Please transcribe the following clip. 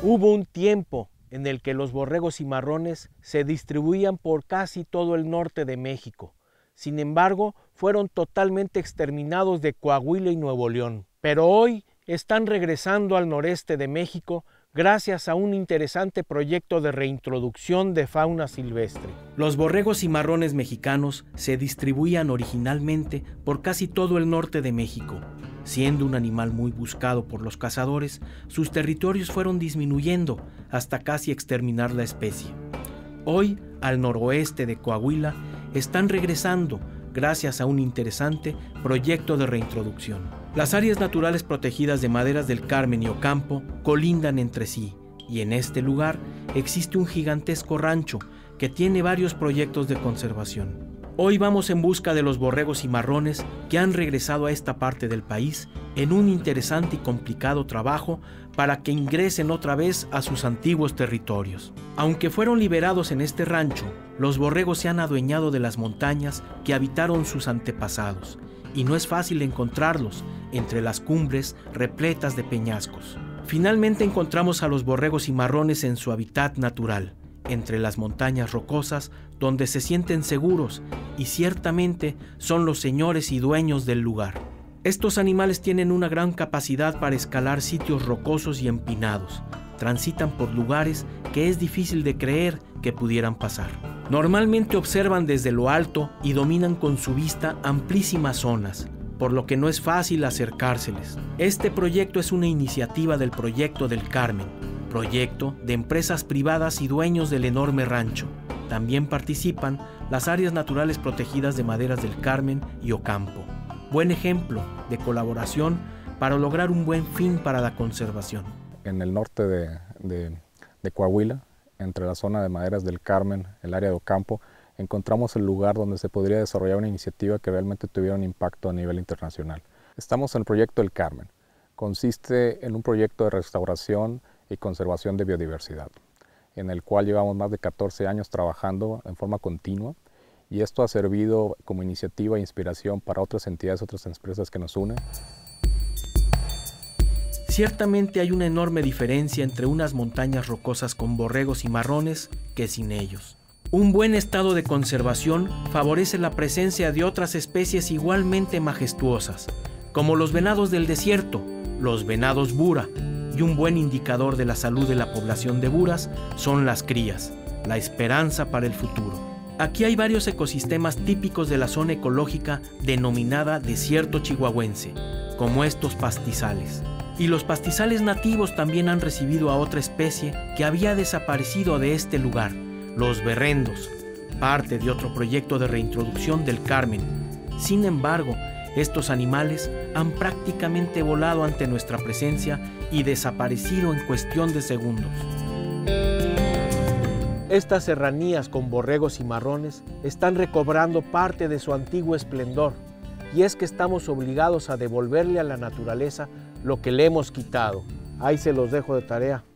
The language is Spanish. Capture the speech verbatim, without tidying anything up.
Hubo un tiempo en el que los borregos cimarrones se distribuían por casi todo el norte de México. Sin embargo, fueron totalmente exterminados de Coahuila y Nuevo León. Pero hoy están regresando al noreste de México gracias a un interesante proyecto de reintroducción de fauna silvestre. Los borregos cimarrones mexicanos se distribuían originalmente por casi todo el norte de México. Siendo un animal muy buscado por los cazadores, sus territorios fueron disminuyendo hasta casi exterminar la especie. Hoy, al noroeste de Coahuila, están regresando gracias a un interesante proyecto de reintroducción. Las áreas naturales protegidas de Maderas del Carmen y Ocampo colindan entre sí, y en este lugar existe un gigantesco rancho que tiene varios proyectos de conservación. Hoy vamos en busca de los borregos cimarrones que han regresado a esta parte del país en un interesante y complicado trabajo para que ingresen otra vez a sus antiguos territorios. Aunque fueron liberados en este rancho, los borregos se han adueñado de las montañas que habitaron sus antepasados, y no es fácil encontrarlos entre las cumbres repletas de peñascos. Finalmente encontramos a los borregos cimarrones en su hábitat natural, entre las montañas rocosas donde se sienten seguros y ciertamente son los señores y dueños del lugar. Estos animales tienen una gran capacidad para escalar sitios rocosos y empinados. Transitan por lugares que es difícil de creer que pudieran pasar. Normalmente observan desde lo alto y dominan con su vista amplísimas zonas, por lo que no es fácil acercárseles. Este proyecto es una iniciativa del Proyecto del Carmen, proyecto de empresas privadas y dueños del enorme rancho. También participan las áreas naturales protegidas de Maderas del Carmen y Ocampo. Buen ejemplo de colaboración para lograr un buen fin para la conservación. En el norte de, de, de Coahuila, entre la zona de Maderas del Carmen, el área de Ocampo, encontramos el lugar donde se podría desarrollar una iniciativa que realmente tuviera un impacto a nivel internacional. Estamos en el Proyecto del Carmen. Consiste en un proyecto de restauración y conservación de biodiversidad, en el cual llevamos más de catorce años trabajando en forma continua, y esto ha servido como iniciativa e inspiración para otras entidades, otras empresas que nos unen. Ciertamente hay una enorme diferencia entre unas montañas rocosas con borregos cimarrones que sin ellos. Un buen estado de conservación favorece la presencia de otras especies igualmente majestuosas, como los venados del desierto, los venados bura, y un buen indicador de la salud de la población de buras son las crías, la esperanza para el futuro. Aquí hay varios ecosistemas típicos de la zona ecológica denominada desierto chihuahuense, como estos pastizales. Y los pastizales nativos también han recibido a otra especie que había desaparecido de este lugar, los berrendos, parte de otro proyecto de reintroducción del Carmen. Sin embargo, estos animales han prácticamente volado ante nuestra presencia y desaparecido en cuestión de segundos. Estas serranías con borregos cimarrones están recobrando parte de su antiguo esplendor, y es que estamos obligados a devolverle a la naturaleza lo que le hemos quitado. Ahí se los dejo de tarea.